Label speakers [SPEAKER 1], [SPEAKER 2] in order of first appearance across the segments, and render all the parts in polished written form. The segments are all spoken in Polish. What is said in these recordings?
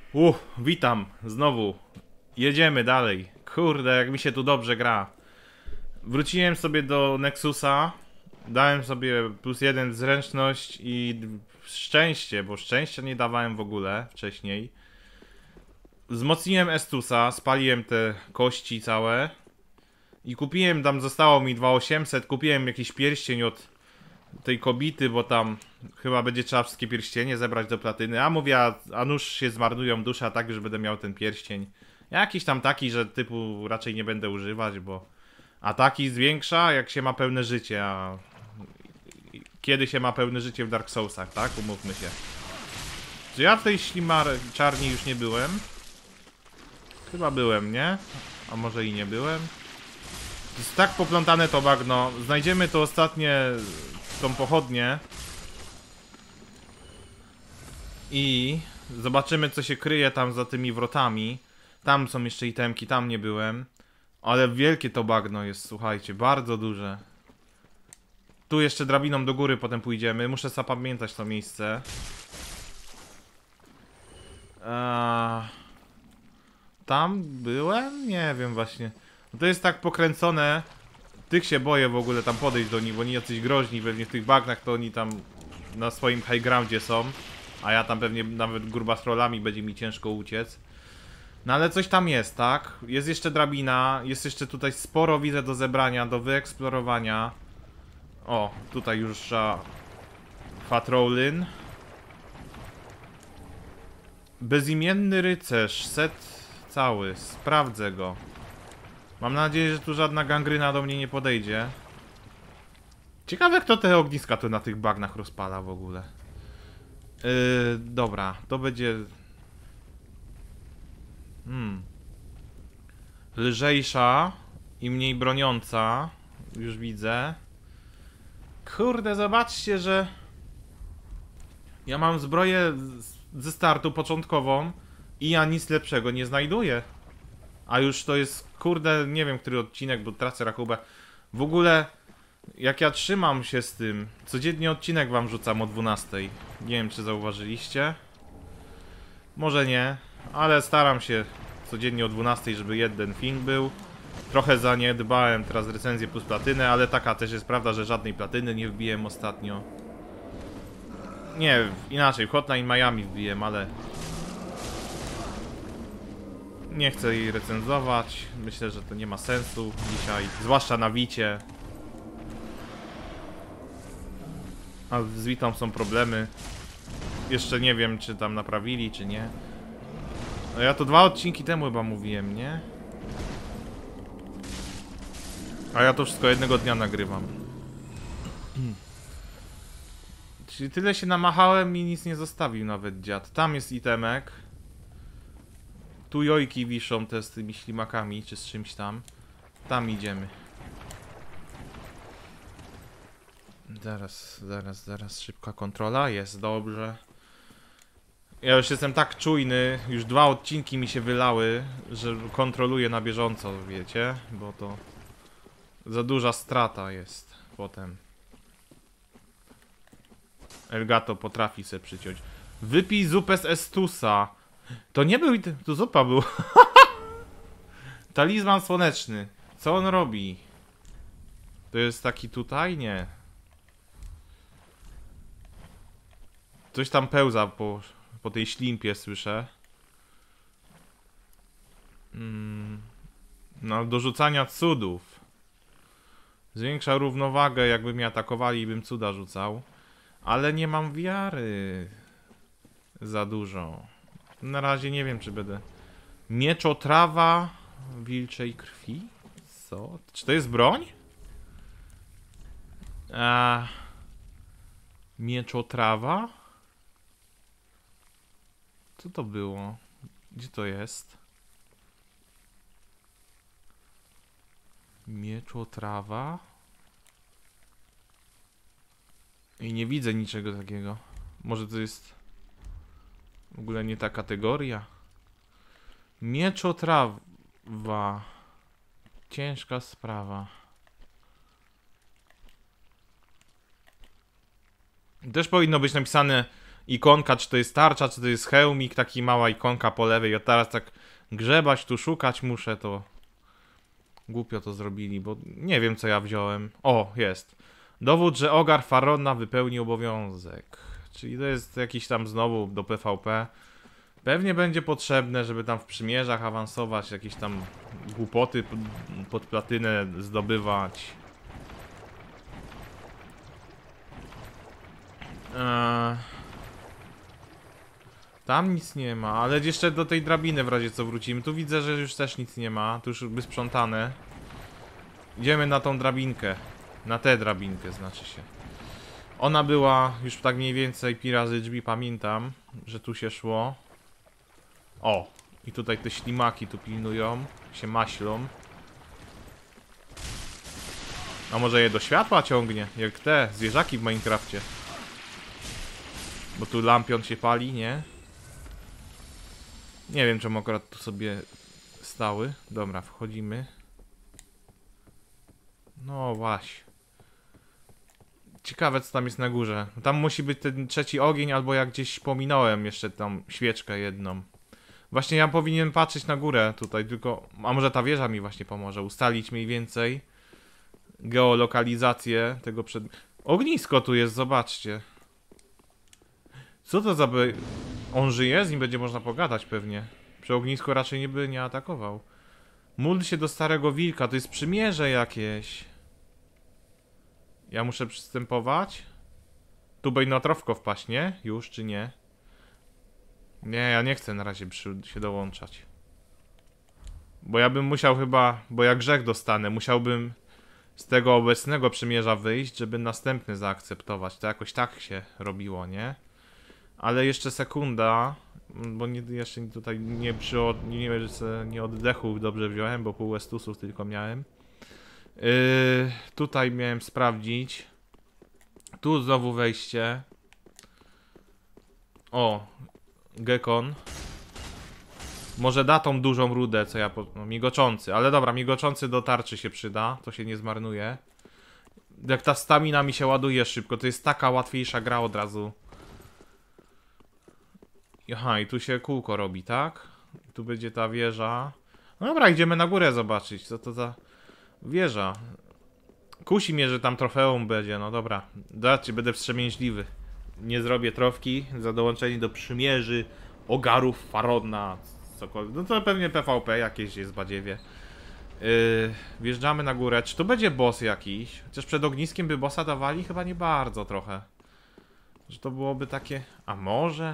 [SPEAKER 1] Witam znowu. Jedziemy dalej. Kurde, jak mi się tu dobrze gra. Wróciłem sobie do Nexusa. Dałem sobie +1 zręczność i szczęście, bo szczęścia nie dawałem w ogóle wcześniej. Wzmocniłem Estusa, spaliłem te kości całe. I kupiłem, tam zostało mi 2800, kupiłem jakiś pierścień od tej kobity, bo tam chyba będzie trzeba wszystkie pierścienie zebrać do platyny. A mówię, a nuż się zmarnują dusze, a tak już będę miał ten pierścień. Jakiś tam taki, że typu raczej nie będę używać, bo ataki zwiększa jak się ma pełne życie, a kiedy się ma pełne życie w Dark Soulsach, tak? Umówmy się. Czy ja w tej czarni już nie byłem? Chyba byłem, nie? A może i nie byłem? To jest tak poplątane to bagno. Znajdziemy to ostatnie, tą pochodnię. I zobaczymy, co się kryje tam za tymi wrotami. Tam są jeszcze itemki, tam nie byłem. Ale wielkie to bagno jest, słuchajcie, bardzo duże. Tu jeszcze drabiną do góry potem pójdziemy. Muszę zapamiętać to miejsce. Tam byłem? Nie wiem właśnie. To jest tak pokręcone. Tych się boję w ogóle tam podejść do nich, bo oni jacyś groźni. Pewnie w tych bagnach to oni tam na swoim high groundzie są. A ja tam pewnie nawet gruba z trollami będzie mi ciężko uciec. No ale coś tam jest, tak? Jest jeszcze drabina, jest jeszcze tutaj sporo widzę do zebrania, do wyeksplorowania. O, tutaj już Fatrolin. Bezimienny rycerz, set cały, sprawdzę go. Mam nadzieję, że tu żadna gangryna do mnie nie podejdzie. Ciekawe, kto te ogniska tu na tych bagnach rozpala w ogóle. Dobra, to będzie... Lżejsza i mniej broniąca. Już widzę. Kurde, zobaczcie, że... Ja mam zbroję ze startu początkową i ja nic lepszego nie znajduję. A już to jest, kurde, nie wiem, który odcinek, bo tracę rachubę. W ogóle, jak ja trzymam się z tym, codziennie odcinek wam rzucam o 12. Nie wiem, czy zauważyliście. Może nie, ale staram się codziennie o 12, żeby jeden film był. Trochę zaniedbałem teraz recenzję plus platynę, ale taka też jest prawda, że żadnej platyny nie wbiłem ostatnio. Nie, inaczej, w Hotline Miami wbiłem, ale... Nie chcę jej recenzować. Myślę, że to nie ma sensu dzisiaj. Zwłaszcza na Wicie. A z Witą są problemy. Jeszcze nie wiem, czy tam naprawili, czy nie. No ja to 2 odcinki temu chyba mówiłem, nie? A ja to wszystko jednego dnia nagrywam. Czyli tyle się namachałem i nic nie zostawił nawet dziad. Tam jest itemek. Tu jojki wiszą te z tymi ślimakami, czy z czymś tam. Tam idziemy. Zaraz, szybka kontrola, jest dobrze. Ja już jestem tak czujny, już 2 odcinki mi się wylały, że kontroluję na bieżąco, wiecie? Bo to za duża strata jest potem. Elgato potrafi se przyciąć. Wypij zupę z Estusa. To nie był... Tu zupa był. Talizman słoneczny. Co on robi? To jest taki tutaj? Nie. Coś tam pełza po tej ślimpie, słyszę. No, do rzucania cudów. Zwiększa równowagę, jakby mnie atakowali i bym cuda rzucał. Ale nie mam wiary. Za dużo. Na razie nie wiem, czy będę... Mieczotrawa wilczej krwi? Co? Czy to jest broń? Mieczotrawa? Co to było? Gdzie to jest? Mieczotrawa? I nie widzę niczego takiego. Może to jest w ogóle nie ta kategoria? Mieczotrawa. Ciężka sprawa. Też powinno być napisane ikonka, czy to jest tarcza, czy to jest hełmik, taki mała ikonka po lewej. A teraz tak grzebać, tu szukać muszę, to głupio to zrobili, bo nie wiem co ja wziąłem. O, jest. Dowód, że Ogar Faronna wypełni obowiązek. Czyli to jest jakiś tam znowu do PvP. Pewnie będzie potrzebne, żeby tam w przymierzach awansować, jakieś tam głupoty pod platynę zdobywać. Tam nic nie ma, ale jeszcze do tej drabiny w razie co wrócimy. Tu widzę, że już też nic nie ma, tu już wysprzątane. Idziemy na tą drabinkę. Na tę drabinkę znaczy się. Ona była już tak mniej więcej pi razy drzwi, pamiętam, że tu się szło. O, i tutaj te ślimaki tu pilnują, się maślą. A może je do światła ciągnie, jak te zwierzaki w Minecrafcie. Bo tu lampion się pali, nie? Nie wiem, czemu akurat tu sobie stały. Dobra, wchodzimy. No właśnie. Ciekawe, co tam jest na górze. Tam musi być ten trzeci ogień, albo jak gdzieś pominąłem jeszcze tam świeczkę jedną. Właśnie ja powinien patrzeć na górę tutaj, tylko... A może ta wieża mi właśnie pomoże ustalić mniej więcej geolokalizację tego przed... Ognisko tu jest, zobaczcie. Co to za... On żyje? Z nim będzie można pogadać pewnie. Przy ognisku raczej by nie atakował. Módl się do starego wilka, to jest przymierze jakieś. Ja muszę przystępować? Tu będzie na trofko wpaść, nie? Już czy nie? Nie, ja nie chcę na razie się dołączać. Bo ja bym musiał chyba... Bo jak grzech dostanę, musiałbym z tego obecnego przymierza wyjść, żeby następny zaakceptować. To jakoś tak się robiło, nie? Ale jeszcze sekunda, bo jeszcze tutaj nie oddechów dobrze wziąłem, bo pół Westusów tylko miałem. Tutaj miałem sprawdzić. Tu znowu wejście. O, Gekon. Może da tą dużą rudę, co ja... No, migoczący, ale dobra, migoczący do tarczy się przyda. To się nie zmarnuje. Jak ta stamina mi się ładuje szybko, to jest taka łatwiejsza gra od razu. Aha, i tu się kółko robi, tak? Tu będzie ta wieża. No dobra, idziemy na górę zobaczyć, co to za wieża. Kusi mnie, że tam trofeum będzie, no dobra. Zobaczcie, będę wstrzemięźliwy. Nie zrobię trofki za dołączenie do przymierzy Ogarów Faronna, cokolwiek. No to pewnie PvP jakieś jest w badziewie. Wjeżdżamy na górę. Czy to będzie boss jakiś? Chociaż przed ogniskiem by bossa dawali? Chyba nie bardzo trochę. Że to byłoby takie... A może?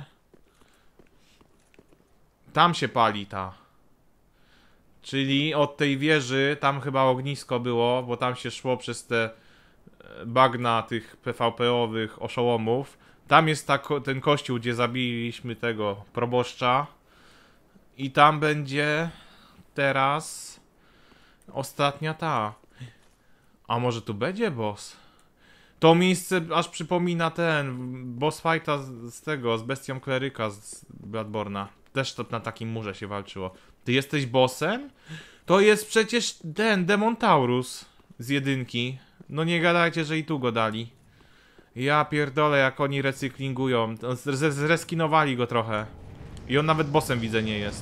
[SPEAKER 1] Tam się pali ta. Czyli od tej wieży, tam chyba ognisko było, bo tam się szło przez te bagna tych PvP-owych oszołomów. Tam jest ten kościół, gdzie zabiliśmy tego proboszcza. I tam będzie teraz ostatnia ta. A może tu będzie boss? To miejsce aż przypomina ten boss fighta z tego, z bestią kleryka z Bloodborne'a. Też to na takim murze się walczyło. Ty jesteś bossem? To jest przecież ten Demon Taurus z jedynki. No nie gadajcie, że i tu go dali. Ja pierdolę, jak oni recyklingują. Zreskinowali go trochę. I on nawet bossem, widzę, nie jest.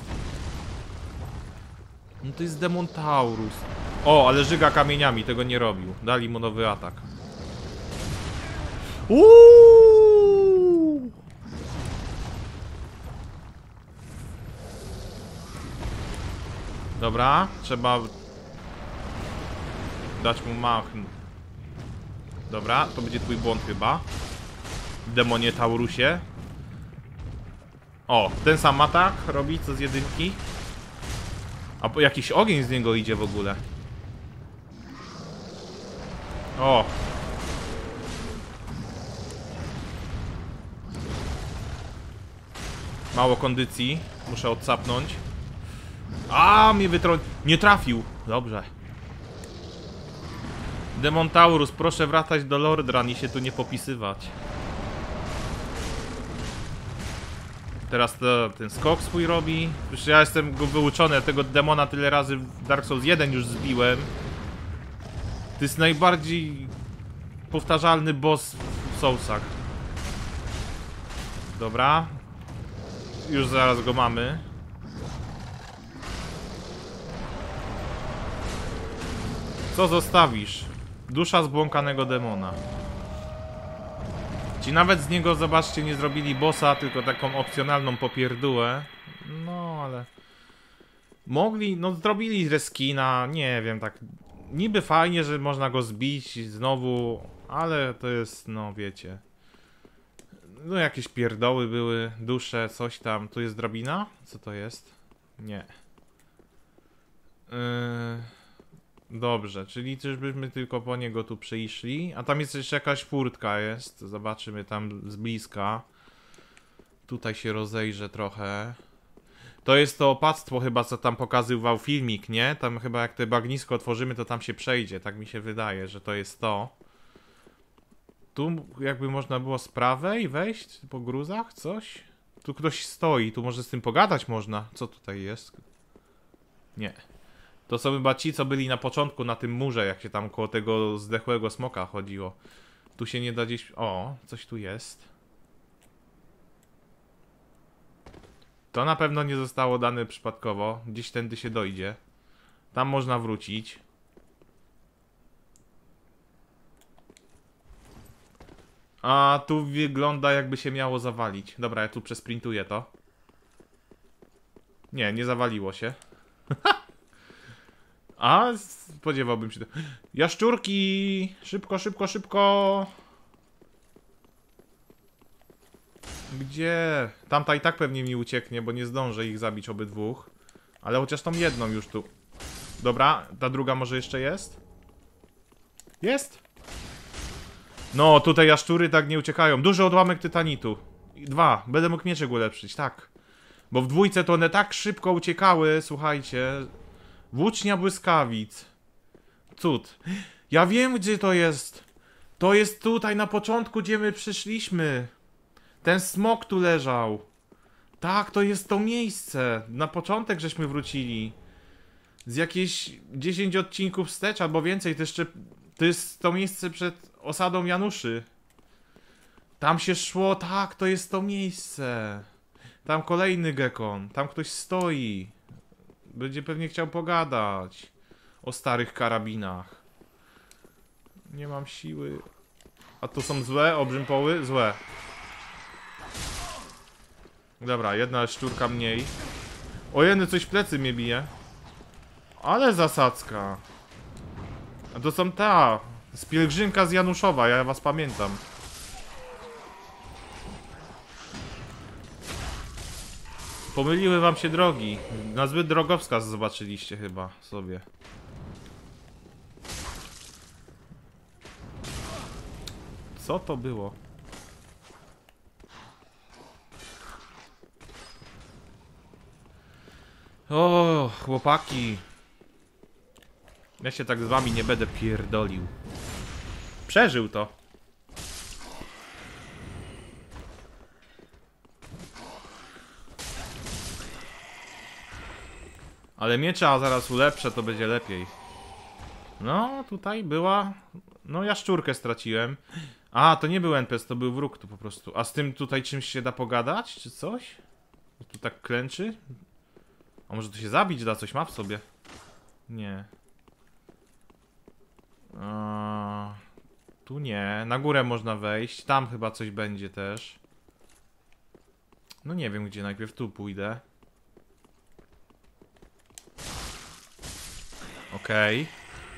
[SPEAKER 1] No to jest Demon Taurus. O, ale żyga kamieniami, tego nie robił. Dali mu nowy atak. Uuuu! Dobra, trzeba dać mu mach. Dobra, to będzie twój błąd chyba. Demonie Taurusie. O, ten sam atak robi co z jedynki. A jakiś ogień z niego idzie w ogóle. O. Mało kondycji. Muszę odsapnąć. A, mnie nie trafił. Dobrze. Demon Taurus, proszę wracać do Lordran i się tu nie popisywać. Teraz ten skok swój robi. Już ja jestem go wyuczony, ja tego demona tyle razy w Dark Souls 1 już zbiłem. To jest najbardziej powtarzalny boss w Soulsach. Dobra. Już zaraz go mamy. Co zostawisz? Dusza zbłąkanego demona. Ci nawet z niego, zobaczcie, nie zrobili bossa, tylko taką opcjonalną popierdółę. No, ale... Mogli, no zrobili reskina, nie wiem, tak... Niby fajnie, że można go zbić znowu, ale to jest, no wiecie... No jakieś pierdoły były, dusze, coś tam. Tu jest drabina? Co to jest? Nie. Dobrze, czyli czyżbyśmy tylko po niego tu przyszli? A tam jest jeszcze jakaś furtka jest. Zobaczymy tam z bliska. Tutaj się rozejrzę trochę. To jest to opactwo chyba, co tam pokazywał filmik, nie? Tam chyba jak te bagnisko otworzymy, to tam się przejdzie. Tak mi się wydaje, że to jest to. Tu jakby można było z prawej wejść po gruzach, coś? Tu ktoś stoi, tu może z tym pogadać można. Co tutaj jest? Nie. To są chyba ci, co byli na początku na tym murze, jak się tam koło tego zdechłego smoka chodziło. Tu się nie da gdzieś... O, coś tu jest. To na pewno nie zostało dane przypadkowo. Gdzieś tędy się dojdzie. Tam można wrócić. A tu wygląda, jakby się miało zawalić. Dobra, ja tu przesprintuję to. Nie, nie zawaliło się. A, spodziewałbym się. Jaszczurki! Szybko, szybko, szybko! Gdzie? Tamta i tak pewnie mi ucieknie, bo nie zdążę ich zabić obydwóch. Ale chociaż tą jedną już tu. Dobra, ta druga może jeszcze jest? Jest? No, tutaj jaszczury tak nie uciekają. Duży odłamek tytanitu. 2. Będę mógł mieczek ulepszyć, tak. Bo w dwójce to one tak szybko uciekały, słuchajcie. Włócznia błyskawic. Cud. Ja wiem, gdzie to jest. To jest tutaj na początku, gdzie my przyszliśmy. Ten smok tu leżał. Tak, to jest to miejsce. Na początek żeśmy wrócili. Z jakieś 10 odcinków wstecz, albo więcej. To jeszcze... To jest to miejsce przed osadą Januszy. Tam się szło, tak, to jest to miejsce. Tam kolejny gekon. Tam ktoś stoi. Będzie pewnie chciał pogadać o starych karabinach. Nie mam siły. A to są złe obrzympoły? Złe. Dobra, jedna szczurka mniej. O jedny, coś w plecy mnie bije. Ale zasadzka. A to są ta. Z pielgrzymka z Januszowa, ja was pamiętam. Pomyliły wam się drogi. Na zbyt drogowskaz zobaczyliście chyba sobie. Co to było? O, chłopaki. Ja się tak z wami nie będę pierdolił. Przeżył to. Ale miecza zaraz ulepszę, to będzie lepiej. No, tutaj była... No, jaszczurkę straciłem. A, to nie był NPC, to był wróg tu po prostu. A z tym tutaj czymś się da pogadać, czy coś? Tu tak klęczy? A może tu się zabić da, coś ma w sobie? Nie. Tu nie. Na górę można wejść. Tam chyba coś będzie też. No nie wiem gdzie, najpierw tu pójdę. Okej.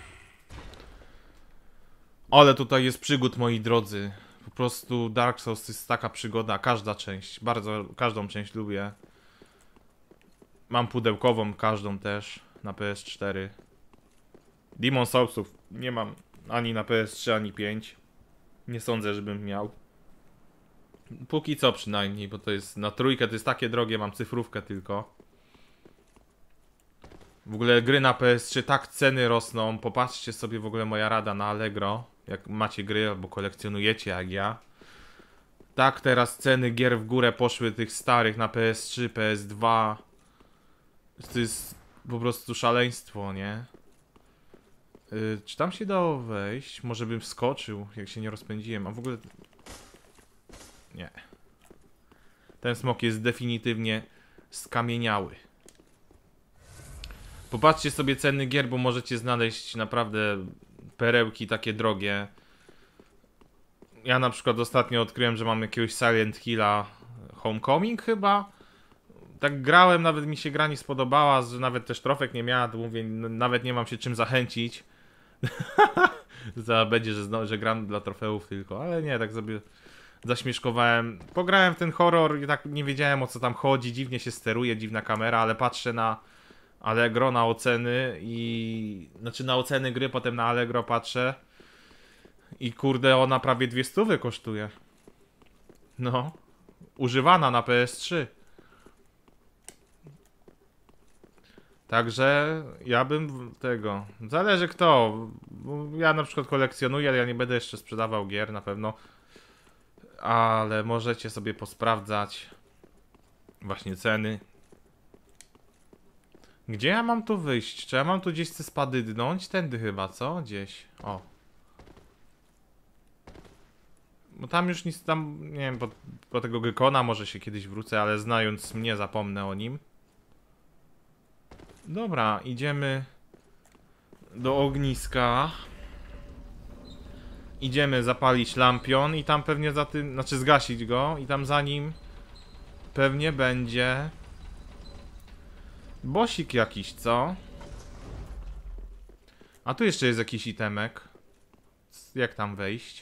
[SPEAKER 1] Ale tutaj jest przygód, moi drodzy. Po prostu Dark Souls jest taka przygoda. Każda część. Bardzo, każdą część lubię. Mam pudełkową, każdą też. Na PS4. Demon Soulsów nie mam ani na PS3, ani 5. Nie sądzę, żebym miał. Póki co przynajmniej, bo to jest na trójkę, to jest takie drogie, mam cyfrówkę tylko. W ogóle gry na PS3 tak ceny rosną. Popatrzcie sobie, w ogóle moja rada na Allegro. Jak macie gry albo kolekcjonujecie jak ja. Tak teraz ceny gier w górę poszły tych starych na PS3, PS2. To jest po prostu szaleństwo, nie? Czy tam się dało wejść? Może bym wskoczył, jak się nie rozpędziłem. A w ogóle... Nie. Ten smok jest definitywnie skamieniały. Popatrzcie sobie ceny gier, bo możecie znaleźć naprawdę perełki takie drogie. Ja na przykład ostatnio odkryłem, że mam jakiegoś Silent Hilla Homecoming chyba. Tak grałem, nawet mi się gra nie spodobała, że nawet też trofek nie miała, to mówię, nawet nie mam się czym zachęcić. Będzie, że gram dla trofeów tylko, ale nie, tak sobie zaśmieszkowałem. Pograłem w ten horror i tak nie wiedziałem, o co tam chodzi, dziwnie się steruje, dziwna kamera, ale patrzę na Allegro, na oceny i... Znaczy na oceny gry, potem na Allegro patrzę i kurde, ona prawie 200 kosztuje. No, używana na PS3. Także ja bym tego... Zależy kto. Ja na przykład kolekcjonuję, ale ja nie będę jeszcze sprzedawał gier na pewno. Ale możecie sobie posprawdzać właśnie ceny. Gdzie ja mam tu wyjść? Czy ja mam tu gdzieś spadydnąć? Tędy chyba, co? Gdzieś. O. Bo tam już nic tam... Nie wiem, po tego Gekona może się kiedyś wrócę, ale znając mnie zapomnę o nim. Dobra, idziemy do ogniska. Idziemy zapalić lampion i tam pewnie za tym... Znaczy zgasić go i tam za nim pewnie będzie... Bosik jakiś, co? A tu jeszcze jest jakiś itemek. Jak tam wejść?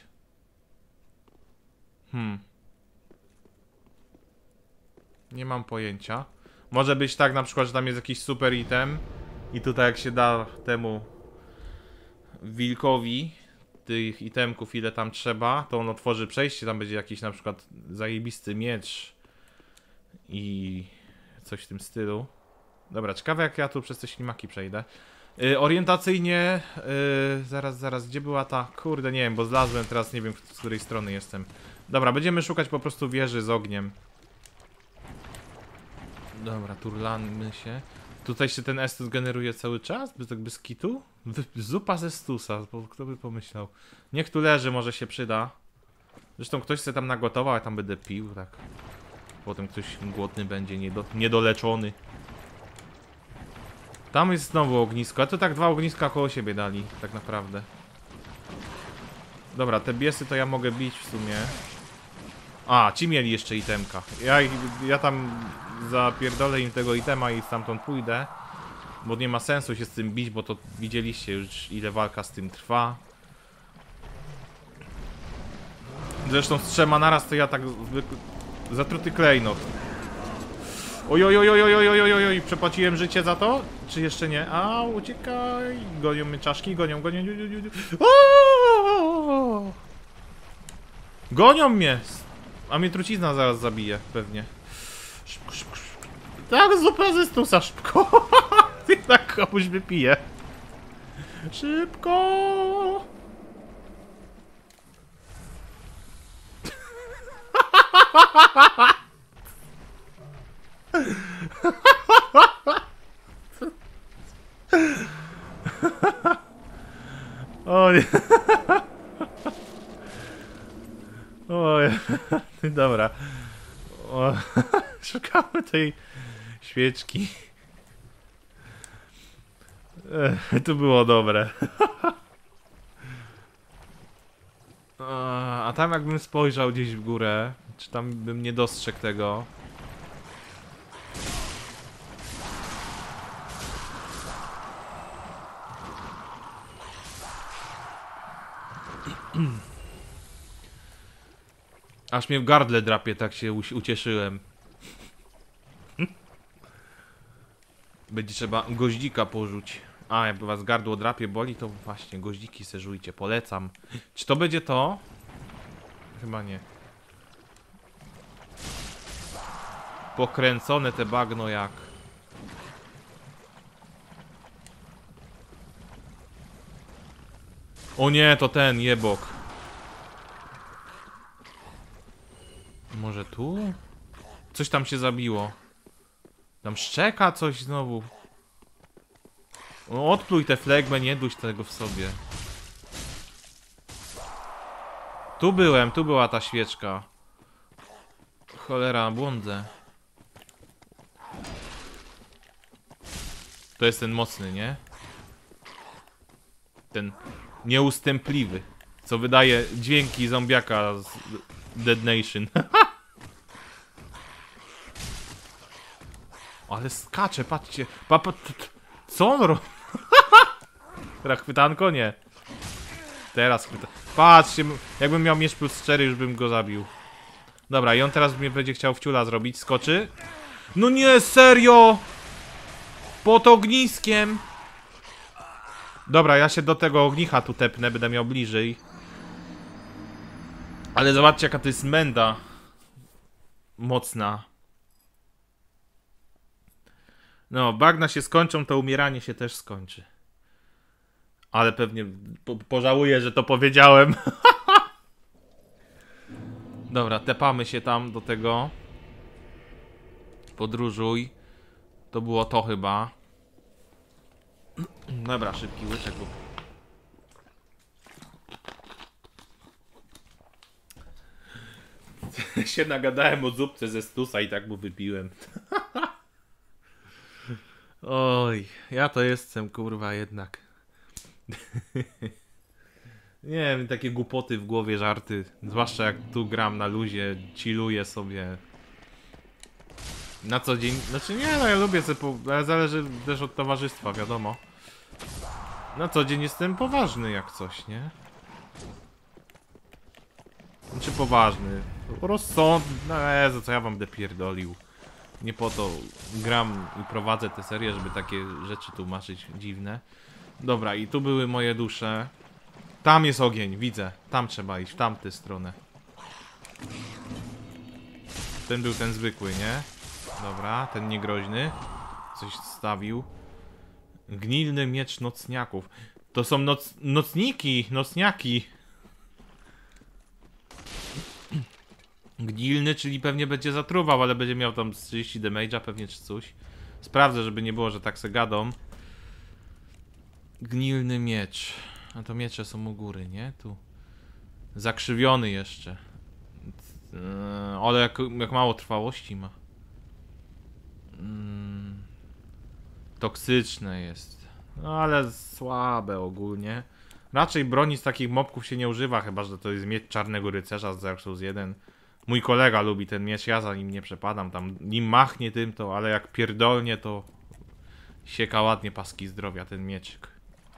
[SPEAKER 1] Nie mam pojęcia. Może być tak na przykład, że tam jest jakiś super item i tutaj jak się da temu wilkowi tych itemków ile tam trzeba, to on otworzy przejście, tam będzie jakiś na przykład zajebisty miecz i coś w tym stylu. Dobra, ciekawe jak ja tu przez te ślimaki przejdę. Orientacyjnie, zaraz, gdzie była ta? Kurde, nie wiem, bo zlazłem teraz, nie wiem z której strony jestem. Dobra, będziemy szukać po prostu wieży z ogniem. Dobra, turlamy się. Tutaj się ten estus generuje cały czas? Bez kitu? Zupa ze stusa, bo kto by pomyślał. Niech tu leży, może się przyda. Zresztą ktoś sobie tam nagotował, a tam będę pił, tak. Potem ktoś głodny będzie, niedoleczony. Tam jest znowu ognisko, a to tak 2 ogniska koło siebie dali, tak naprawdę. Dobra, te biesy to ja mogę bić w sumie. A, ci mieli jeszcze itemka. Ja tam zapierdolę im tego itema i stamtąd pójdę. Bo nie ma sensu się z tym bić, bo to widzieliście już ile walka z tym trwa. Zresztą z 3 naraz to ja tak zwykle... Zatruty klejnot. Oj, przepłaciłem życie za to? Czy jeszcze nie? A, uciekaj! Gonią mnie czaszki, gonią. Gonią mnie! A mnie trucizna zaraz zabije, pewnie. Szybko. Tak, zupa ze stusa, szybko! Tak komuś wypije. Szybko! Oj. Oj. Dobra. O. Szukamy tej świeczki. To było dobre. A tam jakbym spojrzał gdzieś w górę, czy tam bym nie dostrzegł tego. Aż mnie w gardle drapie, tak się ucieszyłem. Będzie trzeba goździka porzuć. A, jakby was gardło drapie boli, to właśnie goździki se żujcie, polecam. Czy to będzie to? Chyba nie. Pokręcone te bagno jak. O nie, to ten jebok. Może tu? Coś tam się zabiło. Tam szczeka coś znowu. O, odpluj tę flegmę, nie duś tego w sobie. Tu byłem, tu była ta świeczka. Cholera, błądzę. To jest ten mocny, nie? Ten nieustępliwy, co wydaje dźwięki zombiaka z Dead Nation. Ale skacze, patrzcie. Co on robi? Teraz chwytanko? Nie. Teraz chwyta. Patrzcie, jakbym miał miecz plus 4, już bym go zabił. Dobra, i on teraz mnie będzie chciał wciula zrobić. Skoczy. No nie, serio! Pod ogniskiem! Dobra, ja się do tego ognicha tu tepnę, będę miał bliżej. Ale zobaczcie, jaka to jest menda. Mocna. No, bagna się skończą, to umieranie się też skończy. Ale pewnie pożałuję, że to powiedziałem. Dobra, tepamy się tam do tego. Podróżuj. To było to chyba. Dobra, szybki łyczek. Się nagadałem o zupce ze Stusa i tak mu wypiłem. Oj, ja to jestem, kurwa, jednak. Nie wiem, takie głupoty w głowie, żarty. Zwłaszcza jak tu gram na luzie, chilluję sobie. Na co dzień. Znaczy nie, no ja lubię sobie, ale zależy też od towarzystwa, wiadomo. Na co dzień jestem poważny jak coś, nie? Znaczy poważny. Rozsądny. No Jezu, co ja wam będę pierdolił. Nie po to gram i prowadzę tę serię, żeby takie rzeczy tłumaczyć dziwne. Dobra, i tu były moje dusze. Tam jest ogień, widzę. Tam trzeba iść, w tamtę stronę. Ten był ten zwykły, nie? Dobra, ten niegroźny. Coś stawił. Gnilny miecz nocniaków. To są nocniaki. Gnilny, czyli pewnie będzie zatruwał, ale będzie miał tam 30 damage'a pewnie czy coś. Sprawdzę, żeby nie było, że tak se gadą. Gnilny miecz. A to miecze są u góry, nie? Tu. Zakrzywiony jeszcze. Ale jak mało trwałości ma. Toksyczne jest. No ale słabe ogólnie. Raczej broni z takich mobków się nie używa, chyba że to jest miecz Czarnego Rycerza z Dark Souls 1. Mój kolega lubi ten miecz, ja za nim nie przepadam. Tam nim machnie tym to, ale jak pierdolnie to sieka ładnie paski zdrowia ten mieczyk.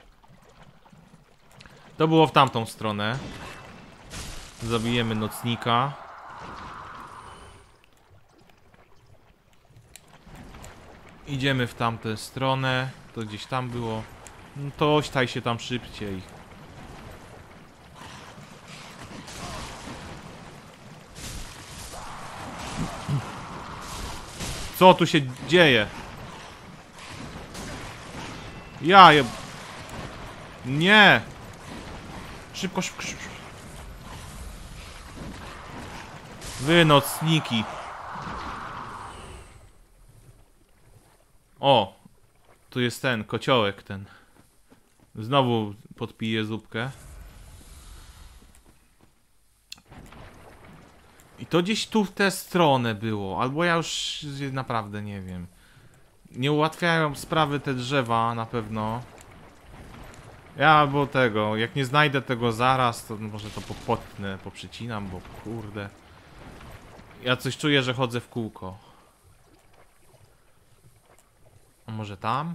[SPEAKER 1] To było w tamtą stronę. Zabijemy nocnika. Idziemy w tamtę stronę. To gdzieś tam było. No to ośtaj się tam szybciej. Co tu się dzieje? Ja je... Nie! Szybko, szybko, szybko. Wy nocniki. O! Tu jest ten, kociołek ten. Znowu podpiję zupkę. I to gdzieś tu w tę stronę było. Albo ja już naprawdę nie wiem. Nie ułatwiają sprawy te drzewa na pewno. Ja albo tego, jak nie znajdę tego zaraz, to może to popotnę, poprzycinam, bo kurde. Ja coś czuję, że chodzę w kółko. A może tam?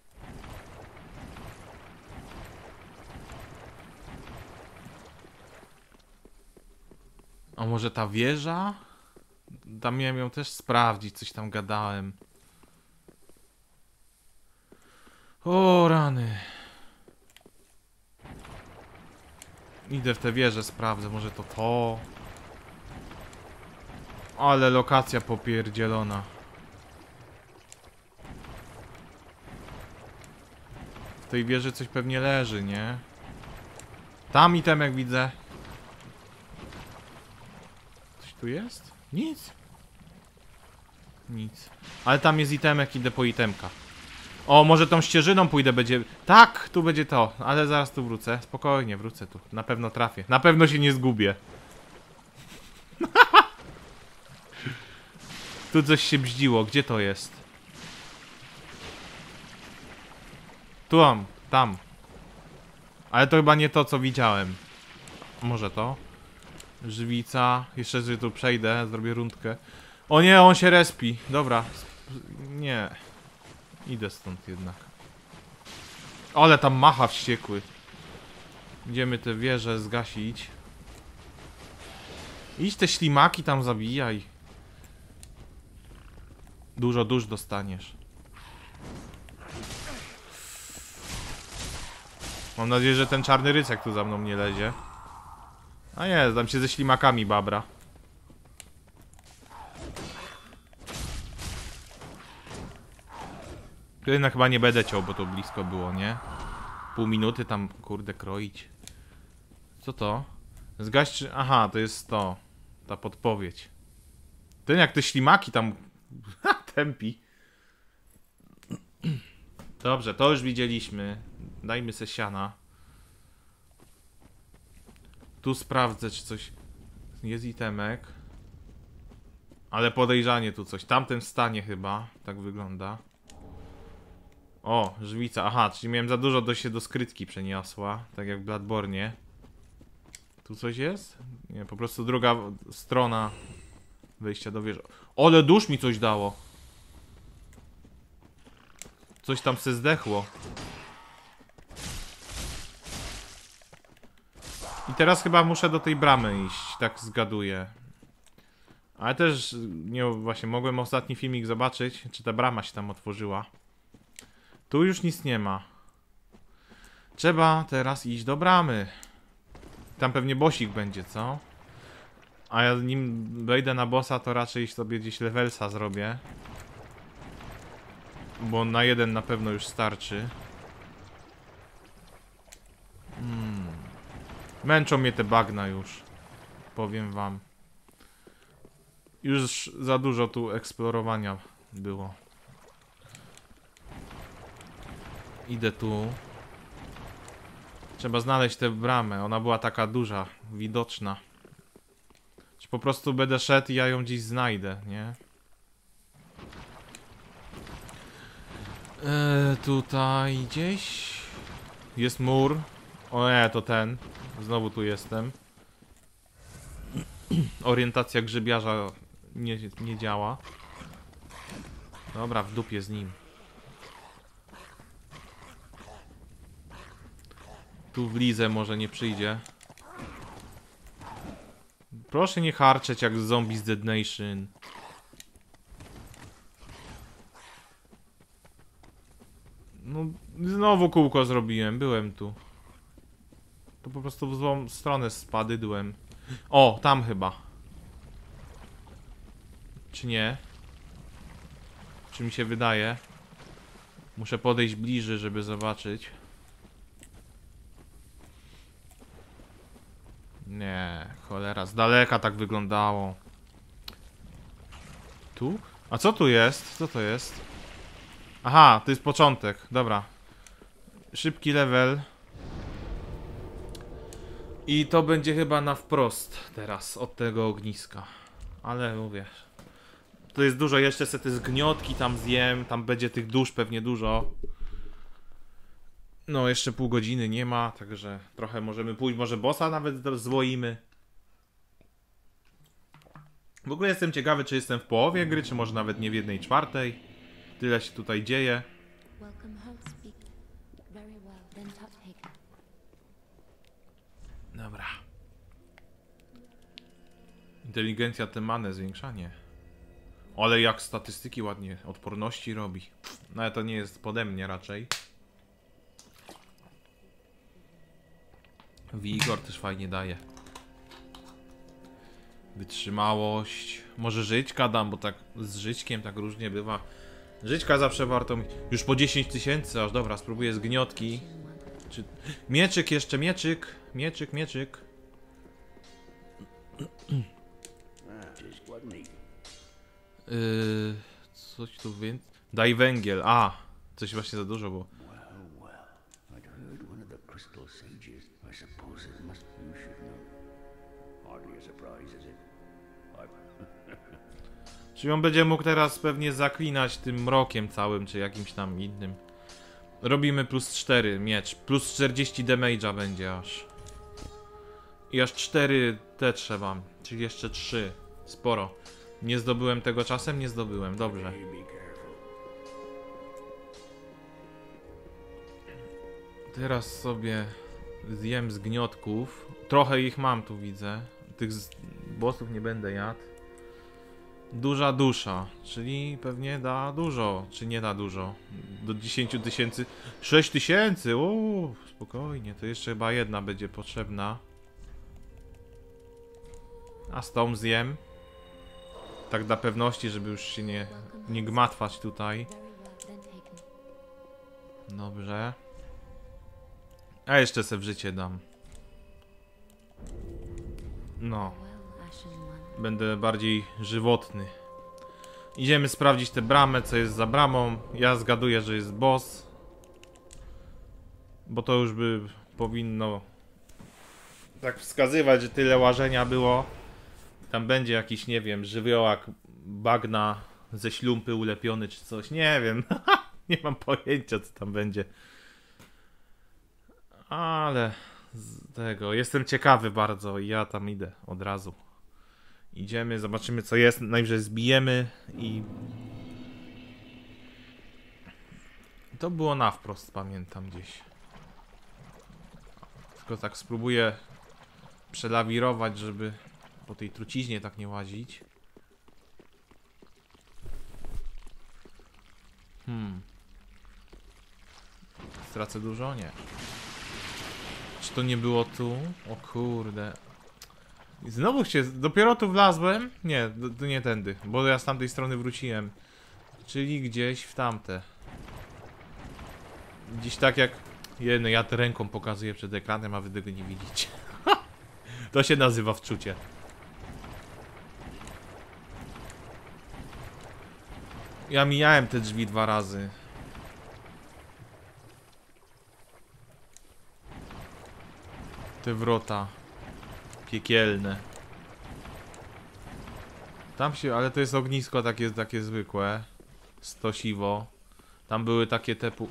[SPEAKER 1] A może ta wieża? Tam miałem ją też sprawdzić, coś tam gadałem. O rany. Idę w tę wieżę, sprawdzę, może to. Ale lokacja popierdzielona. W tej wieży coś pewnie leży, nie? Tam item jak widzę. Coś tu jest? Nic. Nic. Ale tam jest itemek, idę po itemka. O, może tą ścieżyną pójdę, będzie... Tak, tu będzie to, ale zaraz tu wrócę. Spokojnie, wrócę tu. Na pewno trafię. Na pewno się nie zgubię. Tu coś się bździło. Gdzie to jest? Tu mam. Tam. Ale to chyba nie to, co widziałem. Może to? Żywica. Jeszcze że tu przejdę. Zrobię rundkę. O nie, on się respi. Dobra. Nie. Idę stąd jednak. Ale tam macha wściekły. Idziemy te wieże zgasić. Idź te ślimaki tam zabijaj. Dużo dusz dostaniesz. Mam nadzieję, że ten czarny rycerz tu za mną nie lezie. A nie, tam się ze ślimakami babra. Tu jednak chyba nie będę ciął, bo to blisko było, nie? Pół minuty tam, kurde, kroić. Co to? Zgaś czy... Aha, to jest to. Ta podpowiedź. Ten jak te ślimaki tam... tępi. Dobrze, to już widzieliśmy. Dajmy se siana. Tu sprawdzę, czy coś... Jest itemek. Ale podejrzanie tu coś. Tamten stanie chyba. Tak wygląda. O, żwica. Aha, czyli miałem za dużo, się do skrytki przeniosła. Tak jak w Bloodborne'ie. Tu coś jest? Nie, po prostu druga strona wejścia do wieży. Ole, dusz mi coś dało. Coś tam se zdechło. I teraz chyba muszę do tej bramy iść, tak zgaduję. Ale też, nie, właśnie mogłem ostatni filmik zobaczyć, czy ta brama się tam otworzyła. Tu już nic nie ma. Trzeba teraz iść do bramy. Tam pewnie bossik będzie, co? A ja nim wejdę na bossa, to raczej sobie gdzieś levelsa zrobię. Bo na jeden na pewno już starczy. Męczą mnie te bagna już. Powiem wam. Już za dużo tu eksplorowania było. Idę tu. Trzeba znaleźć tę bramę. Ona była taka duża, widoczna. Czy po prostu będę szedł i ja ją gdzieś znajdę, nie? Tutaj gdzieś jest mur. O nie, to ten. Znowu tu jestem. Orientacja grzybiarza nie działa. Dobra, w dupie z nim. Tu w Lizę może nie przyjdzie. Proszę nie harczeć jak zombie z Dead Nation. No, znowu kółko zrobiłem, byłem tu. To po prostu w złą stronę spadydłem. O, tam chyba. Czy nie? Czy mi się wydaje? Muszę podejść bliżej, żeby zobaczyć. Nie, cholera, z daleka tak wyglądało. Tu? A co tu jest? Co to jest? Aha, to jest początek, dobra. Szybki level. I to będzie chyba na wprost teraz od tego ogniska. Ale mówię, to jest dużo, jeszcze se te zgniotki tam zjem, tam będzie tych dusz pewnie dużo. No, jeszcze pół godziny nie ma, także trochę możemy pójść, może bossa nawet zwoimy. W ogóle jestem ciekawy, czy jestem w połowie gry, czy może nawet nie w 1/4. Tyle się tutaj dzieje. Dobra. Inteligencja tę manę, zwiększanie. Ale jak statystyki ładnie odporności robi. No ale to nie jest pode mnie raczej. Wigor też fajnie daje. Wytrzymałość. Może żyćka dam, bo tak z żyćkiem tak różnie bywa. Żyćka zawsze warto mieć. Już po 10 000 aż. Dobra, spróbuję zgniotki. Czy... Mieczyk jeszcze, mieczyk. Mieczyk. Coś tu więcej. Daj węgiel. A, coś właśnie za dużo było. Czyli on będzie mógł teraz pewnie zaklinać tym mrokiem całym, czy jakimś tam innym. Robimy plus 4 miecz, plus 40 damage'a będzie aż. I aż 4 te trzeba, czyli jeszcze 3. Sporo. Nie zdobyłem tego czasem? Nie zdobyłem, dobrze. Teraz sobie zjem zgniotków. Trochę ich mam tu, widzę. Tych bossów nie będę jadł. Duża dusza, czyli pewnie da dużo, czy nie da dużo. Do 10 tysięcy. 6 tysięcy, spokojnie, to jeszcze chyba jedna będzie potrzebna. A z tą zjem. Tak dla pewności, żeby już się nie gmatwać tutaj. Dobrze. A jeszcze se w życie dam. No. Będę bardziej żywotny. Idziemy sprawdzić tę bramę, co jest za bramą. Ja zgaduję, że jest boss. Bo to już by powinno tak wskazywać, że tyle łażenia było. Tam będzie jakiś, nie wiem, żywiołak bagna ze ślumpy ulepiony czy coś. Nie wiem. Nie mam pojęcia, co tam będzie. Ale z tego jestem ciekawy bardzo i ja tam idę od razu. Idziemy, zobaczymy co jest, najwyżej zbijemy i... To było na wprost, pamiętam gdzieś. Tylko tak spróbuję przelawirować, żeby po tej truciźnie tak nie łazić. Stracę dużo? Nie. Czy to nie było tu? O kurde. I znowu się... Dopiero tu wlazłem? Nie, to nie tędy, bo ja z tamtej strony wróciłem. Czyli gdzieś w tamte. Gdzieś tak jak... Jedno, ja to ręką pokazuję przed ekranem, a wy tego nie widzicie. To się nazywa wczucie. Ja mijałem te drzwi 2 razy. Te wrota. Piekielne. Tam się, ale to jest ognisko takie zwykłe. Stosiwo. Tam były takie tepu.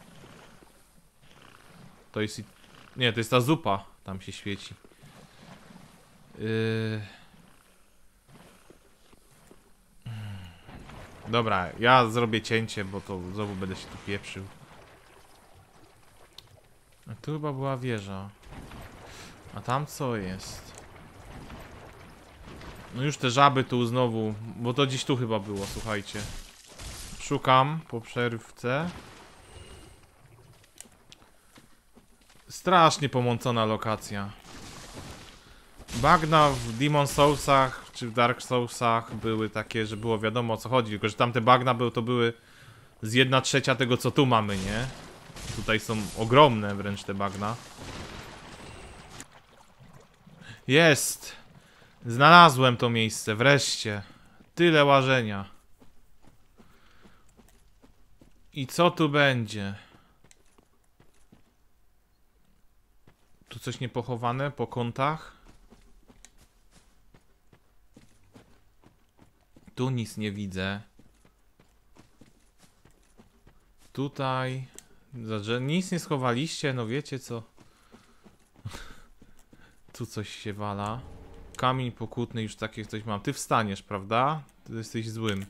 [SPEAKER 1] To jest... Nie, to jest ta zupa. Tam się świeci. Dobra, ja zrobię cięcie, bo to znowu będę się tu pieprzył. A tu chyba była wieża. A tam co jest? No już te żaby tu znowu, bo to gdzieś tu chyba było, słuchajcie. Szukam po przerwce. Strasznie pomącona lokacja. Bagna w Demon Soulsach czy w Dark Soulsach były takie, że było wiadomo o co chodzi, tylko że tamte bagna to były z 1/3 tego co tu mamy, nie? Tutaj są ogromne wręcz te bagna. Jest! Znalazłem to miejsce, wreszcie. Tyle łażenia. I co tu będzie? Tu coś niepochowane po kątach? Tu nic nie widzę. Tutaj... Nic nie schowaliście, no wiecie co? Tu coś się wala. Kamień pokutny, już takie coś mam. Ty wstaniesz, prawda? Ty jesteś złym.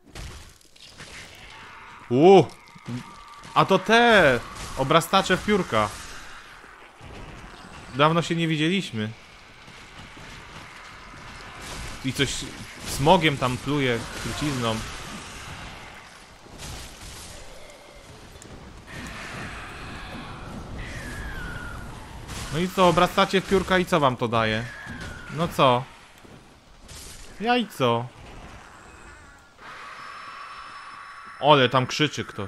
[SPEAKER 1] A to te! Obrastacze w piórka. Dawno się nie widzieliśmy. I coś smogiem tam pluje, trucizną. No i co, obrastacie w piórka i co wam to daje? No co? Jajco. Ole, tam krzyczy ktoś.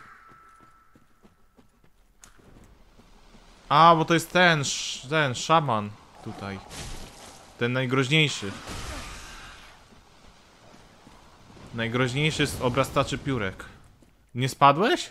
[SPEAKER 1] A, bo to jest ten szaman tutaj. Ten najgroźniejszy. Najgroźniejszy z obrastaczy piórek. Nie spadłeś?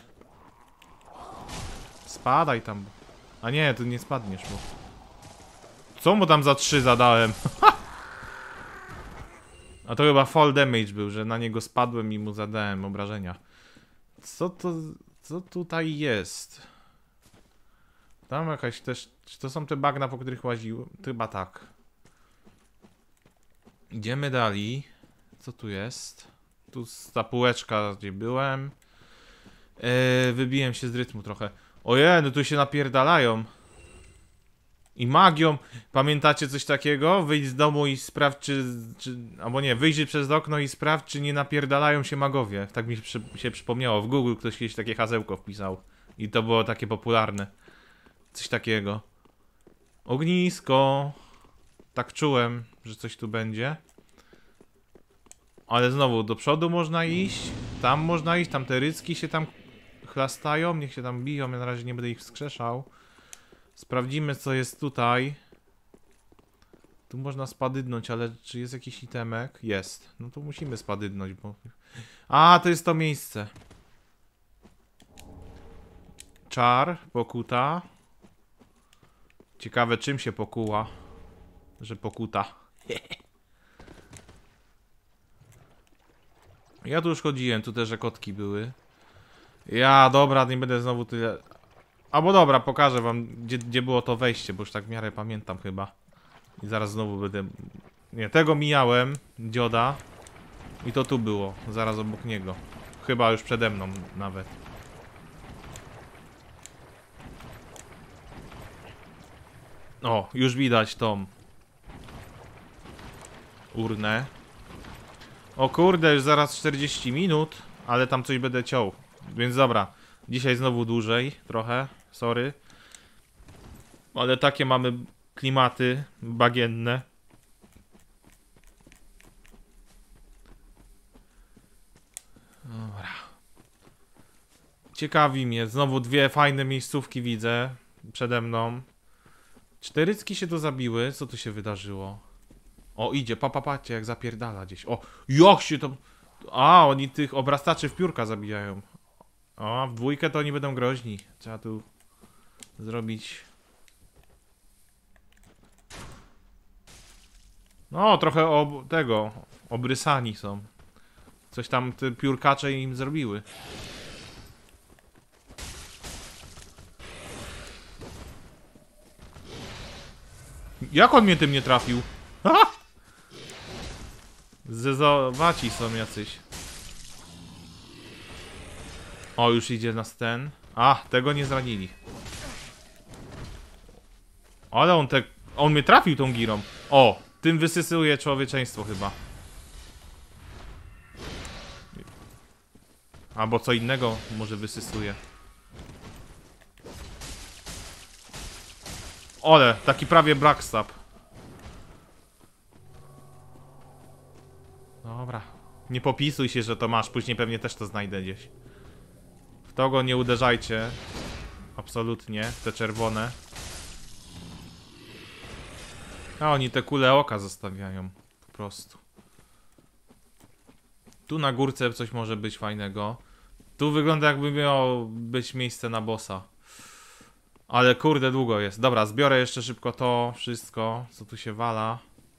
[SPEAKER 1] Spadaj tam. A nie, tu nie spadniesz, bo... Co mu tam za 3 zadałem? A to chyba fall damage był, że na niego spadłem i mu zadałem obrażenia. Co to... Co tutaj jest? Tam jakaś też... Czy to są te bagna, po których łaziłem? Chyba tak. Idziemy dalej. Co tu jest? Tu ta półeczka, gdzie byłem. Wybiłem się z rytmu trochę. Ojej, no tu się napierdalają. I magią. Pamiętacie coś takiego? Wyjdź z domu i sprawdź, czy albo nie, wyjrzyj przez okno i sprawdź, czy nie napierdalają się magowie. Tak mi się przypomniało. W Google ktoś kiedyś takie hasełko wpisał. I to było takie popularne. Coś takiego. Ognisko. Tak czułem, że coś tu będzie. Ale znowu, do przodu można iść. Tam można iść, tam te rycki się tam chlastają. Niech się tam biją, ja na razie nie będę ich wskrzeszał. Sprawdzimy, co jest tutaj. Tu można spadydnąć, ale czy jest jakiś itemek? Jest. No to musimy spadydnąć, bo... A, to jest to miejsce. Czar, pokuta. Ciekawe, czym się pokuła. Że pokuta. Ja tu już chodziłem, tu też kotki były. Ja, dobra, nie będę znowu tyle... Albo dobra, pokażę wam, gdzie było to wejście, bo już tak w miarę pamiętam chyba. I zaraz znowu będę... Nie, tego mijałem, dzioda. I to tu było, zaraz obok niego. Chyba już przede mną nawet. O, już widać tą urnę. O kurde, już zaraz 40 minut, ale tam coś będę ciął. Więc dobra, dzisiaj znowu dłużej trochę, sorry. Ale takie mamy klimaty bagienne. Dobra. Ciekawi mnie, znowu dwie fajne miejscówki widzę przede mną. Czterycki się tu zabiły, co tu się wydarzyło? O, idzie, patrzcie jak zapierdala gdzieś. O, jak się to... A, oni tych obrastaczy w piórka zabijają. O, w dwójkę to oni będą groźni. Trzeba tu zrobić... No, trochę tego, obrysani są. Coś tam te piórkacze im zrobiły. Jak on mnie tym nie trafił? Ha! Zezowaci są jacyś. O, już idzie nas ten. A, tego nie zranili. Ale on mnie trafił tą girą. O, tym wysysuje człowieczeństwo chyba. Albo co innego może wysysuje. Ole, taki prawie backstab. Dobra. Nie popisuj się, że to masz, później pewnie też to znajdę gdzieś. W to go nie uderzajcie. Absolutnie, te czerwone. A oni te kule oka zostawiają. Po prostu. Tu na górce coś może być fajnego. Tu wygląda jakby miało być miejsce na bossa. Ale kurde długo jest. Dobra, zbiorę jeszcze szybko to wszystko, co tu się wala.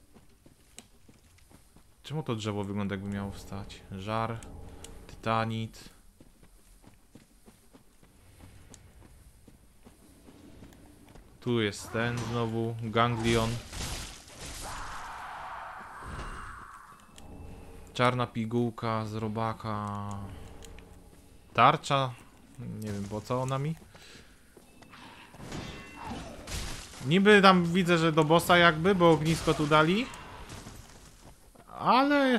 [SPEAKER 1] Czemu to drzewo wygląda jakby miało wstać? Żar, tytanit. Tu jest ten znowu, ganglion. Czarna pigułka z robaka. Tarcza? Nie wiem po co ona mi. Niby tam widzę, że do bossa jakby, bo ognisko tu dali. Ale...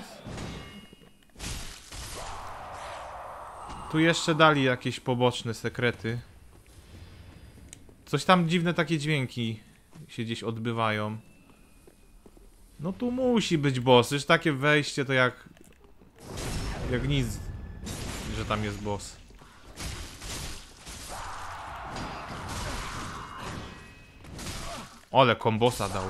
[SPEAKER 1] Tu jeszcze dali jakieś poboczne sekrety. Coś tam dziwne takie dźwięki się gdzieś odbywają. No tu musi być boss. Już takie wejście to jak... Jak nic, że tam jest boss. Ole, kombosa dał.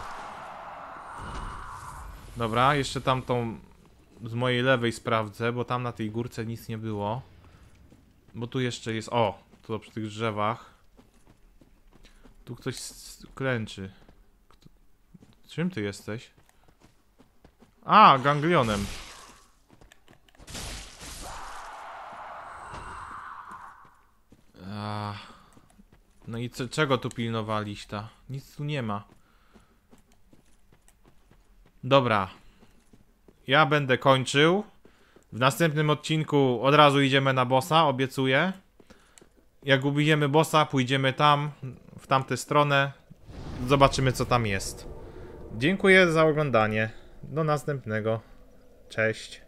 [SPEAKER 1] Dobra, jeszcze tamtą z mojej lewej sprawdzę, bo tam na tej górce nic nie było. Bo tu jeszcze jest... O, tu przy tych drzewach. Tu ktoś klęczy. Czym ty jesteś? A, ganglionem. No i czego tu pilnowaliś ta? Nic tu nie ma. Dobra. Ja będę kończył. W następnym odcinku od razu idziemy na bossa, obiecuję. Jak ubijemy bossa, pójdziemy tam, w tamtę stronę. Zobaczymy, co tam jest. Dziękuję za oglądanie. Do następnego. Cześć.